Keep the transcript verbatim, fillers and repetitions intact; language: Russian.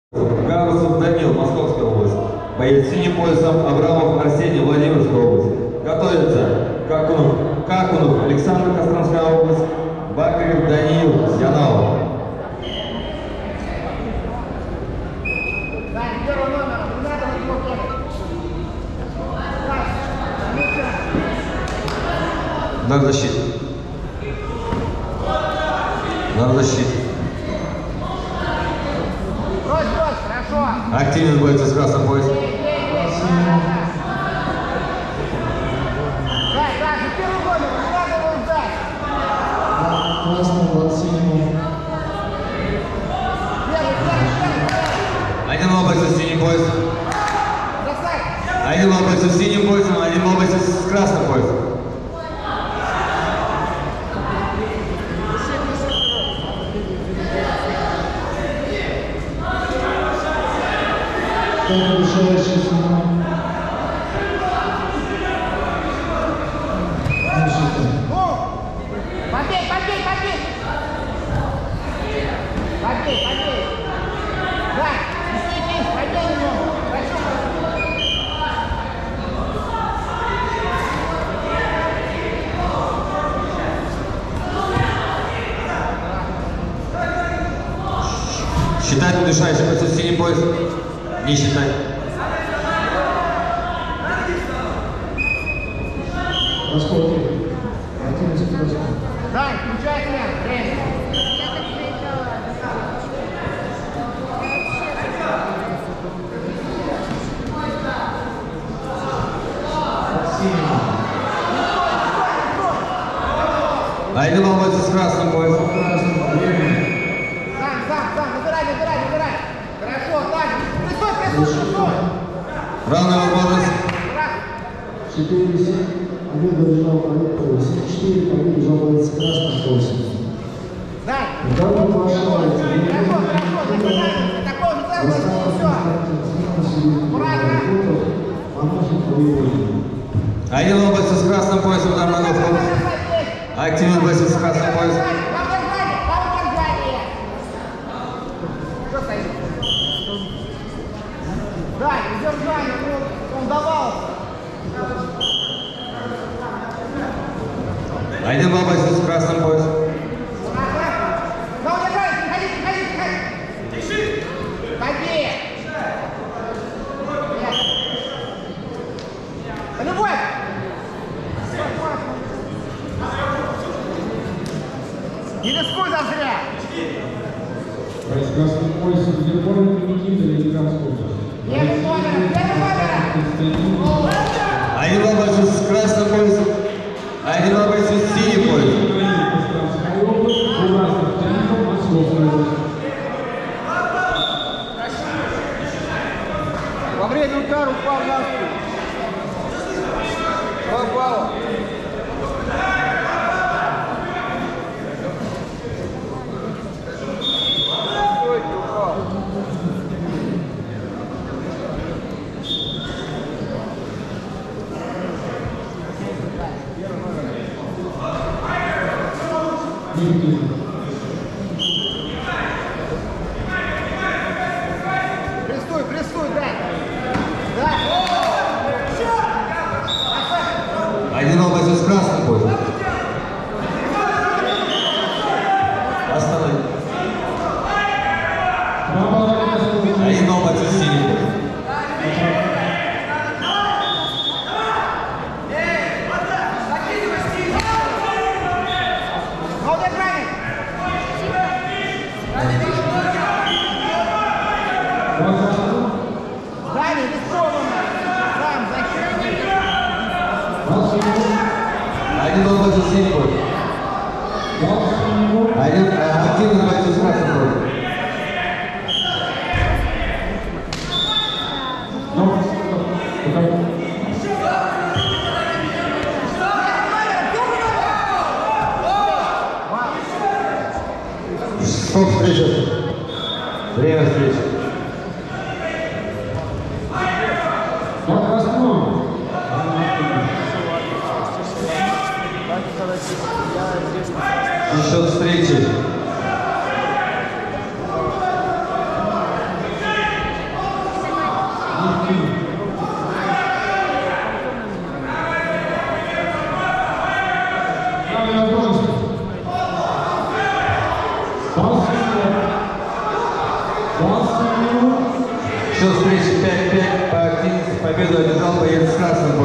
Гарусов Данил, Московская область. Боец синим поясом Абрамов Арсений, Владимирская область. Готовится Какунов, Какунов Александр, Костромская область. Бакарев Даниил, Янау. Удар защиты. Удар защиты. Активен бойцы с красным поясом. Один лобайся с синим поясом. Один лобайся с синим поясом, один лобайся с красным поясом. Решающий сигнал. Побей, побей, побей! Побей, побей! Да, действительно, побей его! Считать удушающий бойцов с синим поясом. Не считай. Раскопки. Да, включай меня. Время. Один лобайся с красным поясом. Сам, сам, сам, набирай, набирай, набирай. Хорошо, так. Пристой, пристой, пристой. Равная возможность. четыре семь. Победа бежал по семь четыре. Победа бежал боец с красным поясом. Да. Удар приглашается. Хорошо, хорошо, набирай. Такого же целого, все. Аккуратно. Один лобайся с красным поясом, удар ногой в корпус. Активен бойцы с красным поясом. Да, удержание, он давал. Один лобайся с красным поясом. Да, удержай, ходи, ходи, ходи. Дыши. Ходи. Любовь. Не рискуй зазря. С красным поясом Герборн Никита, Ленинградская область. Первый номер, первый номер. Один лобайся с красным поясом. Один лобайся с синим поясом. Во время удара упал на спину. Попало. Прессуй, прессуй, дай. Да. Один лобайся с красным поясом. Останови. Один лобайся с синим поясом. Дали, рискованно. Сам, защитник. Один лобайся с синим поясом. Один активный бойцы с красным поясом. Стоп, встреча. Время встречи. Счет встречи Счет встречи пять пять по активности. Победу одержал боец с красным